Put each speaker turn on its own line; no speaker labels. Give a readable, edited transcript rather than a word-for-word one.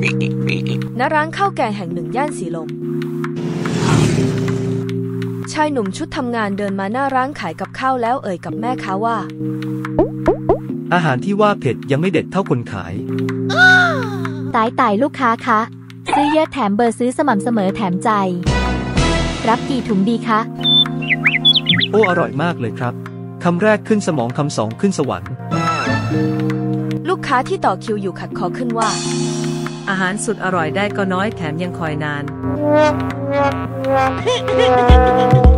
ณร้านข้าวแกงแห่งหนึ่งย่านสีลมชายหนุ่มชุดทำงานเดินมาหน้าร้านขายกับข้าวแล้วเอ่ยกับแม่ค้าว่า
อาหารที่ว่าเผ็ดยังไม่เด็ดเท่าคนขาย
ตายลูกค้าคะซื้อเยอะแถมเบอร์ซื้อสม่ำเสมอแถมใจรับกี่ถุงดีคะ
โอ้อร่อยมากเลยครับคำแรกขึ้นสมองคำสองขึ้นสวรรค์
ลูกค้าที่ต่อคิวอยู่ขัดคอขึ้นว่า
อาหารสุดอร่อยได้ก็น้อยแถมยังคอยนาน